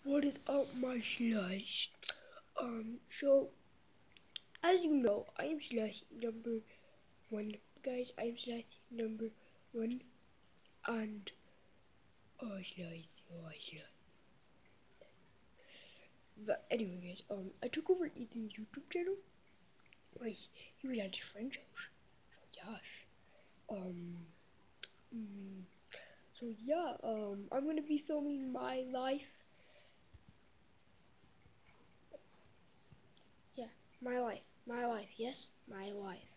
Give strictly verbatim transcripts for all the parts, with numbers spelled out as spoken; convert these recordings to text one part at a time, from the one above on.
What is up, my slush? Um, so, as you know, I am slush number one. Guys, I am slush number one. And, oh, slush, oh, slush. But anyway, guys, um, I took over Ethan's YouTube channel. Like, he was at his friend's house. So, yeah. Um, mm, so, yeah, um, I'm gonna be filming my life. Yeah, my life, my life, yes, my life.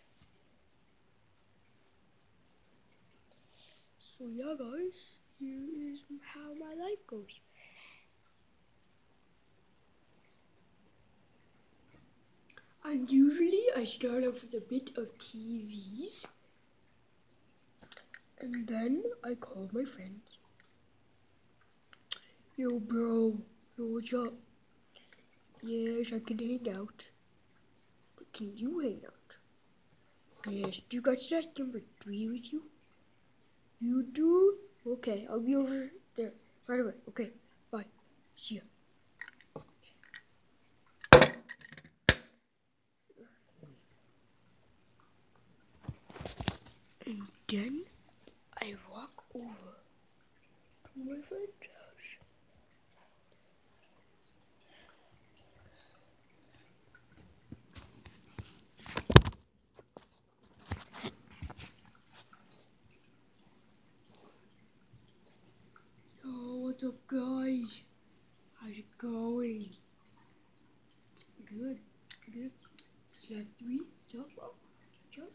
So yeah, guys, here is how my life goes. And usually I start off with a bit of T Vs, and then I call my friend. Yo, bro, yo, what's up? Yes, I can hang out. But can you hang out? Yes, do you got slash number three with you? You do? Okay, I'll be over there right away. Okay, bye. See ya. And then I walk over to my friend's house. Oh, what's up, guys? How's it going? Good, good. Slide three, jump up, jump.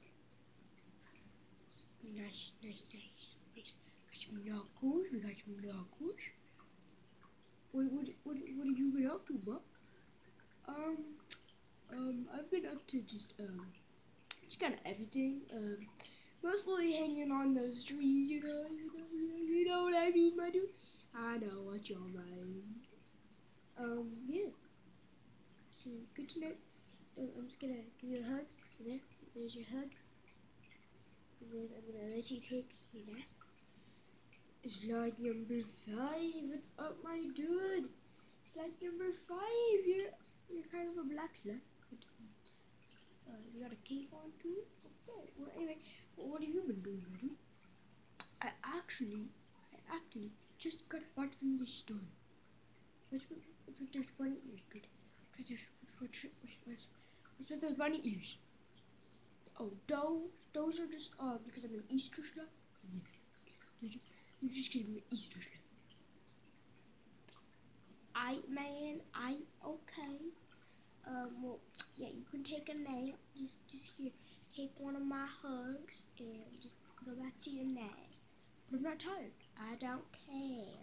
Nice, nice, nice, nice. Got some knuckles, we got some knuckles. What, what, what, what have you been up to, bro? Um, um, I've been up to just, um, just kind of everything. Um, mostly hanging on those trees, you know, you know, you know, you know what I mean, my dude? I know what you're mind. Um, yeah. So, good to know. I'm just gonna give you a hug. So there, there's your hug. And then I'm gonna let you take your nap. Slide number five. What's up, my dude? Slide number five. You're you're kind of a black slut. Uh, you got a cape on too. Okay. Well, anyway, well, what have you been doing, my dude? I actually, I actually just got back from the store. What's with, what's with those bunny ears, dude? What's with, what's, what's, what's, what's with those bunny ears? Oh, those, those are just, uh, because I'm an Easter stuff. Yeah. You just give me Easter stuff. I, man, I, okay. Um, well, yeah, you can take a nap. Just, just here, take one of my hugs and just go back to your nap. But I'm not tired. I don't care.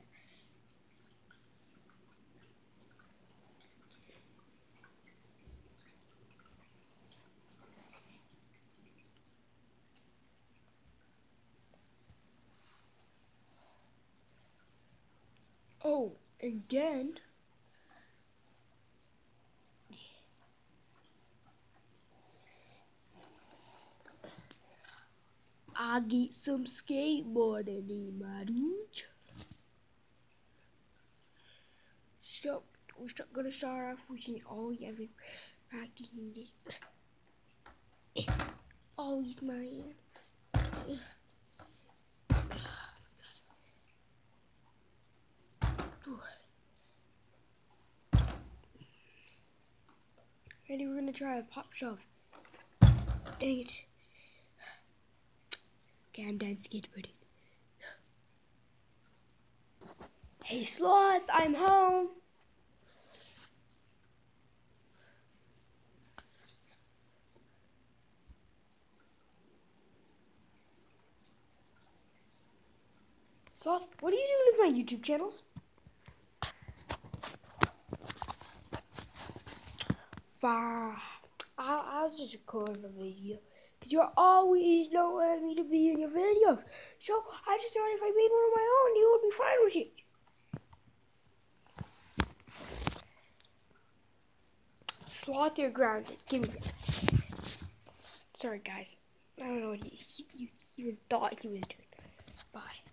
Oh, and then I get some skateboarding in my dude. So we're st gonna start off with oh yeah, we're practicing this. Always man. Ready, we're gonna try a pop shove. Dang it. Okay, I'm done skateboarding. Hey Sloth, I'm home. Sloth, what are you doing with my YouTube channels? Fine. I, I was just recording a video. Because you're always not wanting me to be in your videos. So I just thought if I made one of my own, you would be fine with it. Sloth, you're grounded. Give me that. Sorry, guys. I don't know what he, he, he even thought he was doing. Bye.